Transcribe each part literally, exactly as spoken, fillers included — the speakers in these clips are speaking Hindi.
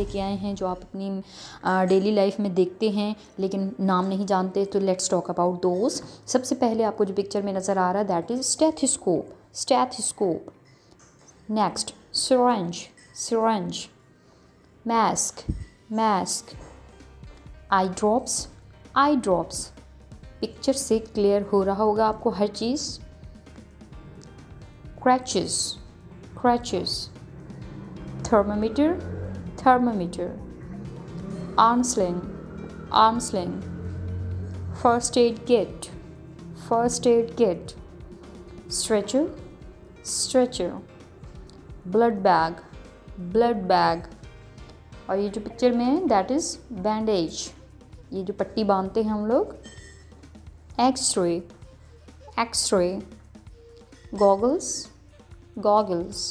लेके आए हैं जो आप अपनी डेली लाइफ में देखते हैं लेकिन नाम नहीं जानते, तो लेट्स टॉक अबाउट दोज। सबसे पहले आपको जो पिक्चर में नज़र आ रहा है that is stethoscope, stethoscope. Next syringe, syringe. Mask, mask. Eye drops, eye drops. Picture से क्लियर हो रहा होगा आपको हर चीज़। Crutches, crutches. Thermometer, thermometer. Arm sling, arm sling. First aid kit, first aid kit. Stretcher, stretcher. Blood bag, blood bag. और ये जो पिक्चर में है दैट इज़ बैंडेज, ये जो पट्टी बांधते हैं हम लोग। X ray, X ray. Goggles, goggles.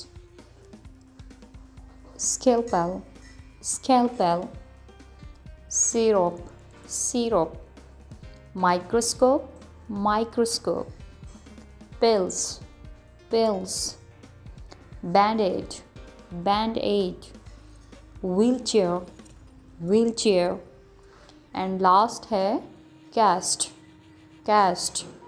Scalpel, scalpel. Syrup, syrup. Microscope, microscope. Pills, pills. Bandage, bandage. Wheelchair, wheelchair. And last है कैस्ट, कैस्ट।